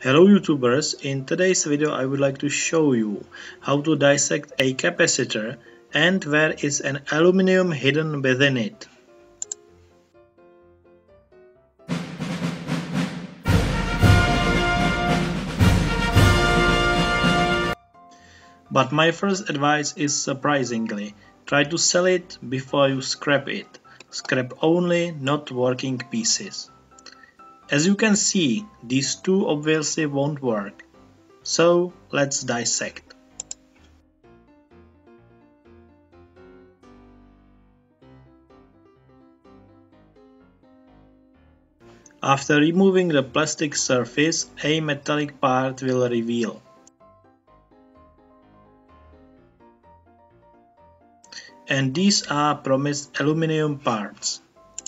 Hello YouTubers, in today's video I would like to show you how to dissect a capacitor and where is an aluminium hidden within it. But my first advice is surprisingly, try to sell it before you scrap it. Scrap only, not working pieces. As you can see, these two obviously won't work. So let's dissect. After removing the plastic surface, a metallic part will reveal. And these are promised aluminium parts.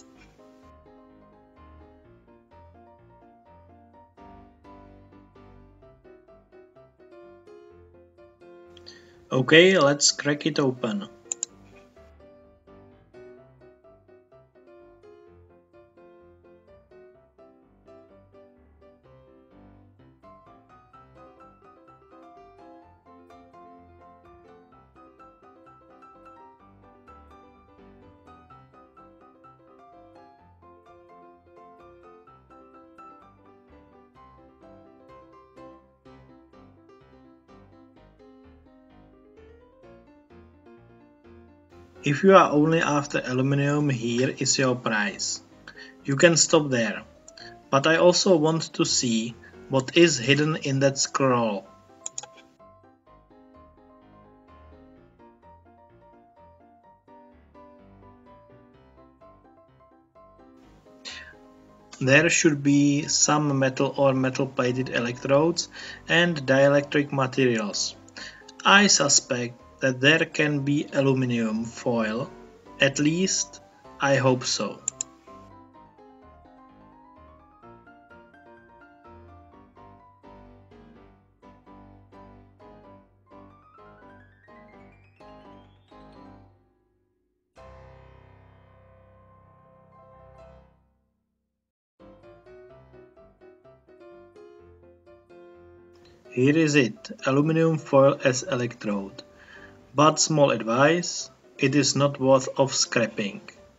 Okay, let's crack it open. If you are only after aluminium, here is your prize. You can stop there, but I also want to see what is hidden in that scroll. There should be some metal or metal plated electrodes and dielectric materials. I suspect that there can be aluminium foil, at least I hope so. Here is it, aluminium foil as electrode. But small advice, it is not worth of scrapping.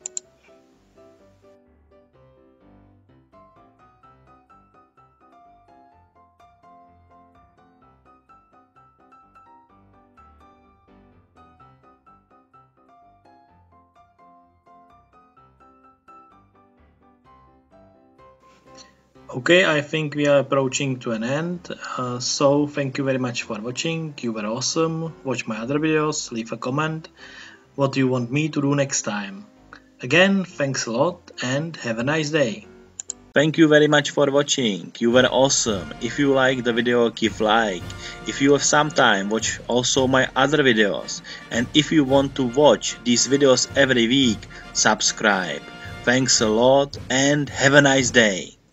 Okay, I think we are approaching to an end, so thank you very much for watching, you were awesome, watch my other videos, leave a comment, what you want me to do next time. Again, thanks a lot and have a nice day. Thank you very much for watching, you were awesome. If you like the video, give like. If you have some time, watch also my other videos. And if you want to watch these videos every week, subscribe. Thanks a lot and have a nice day.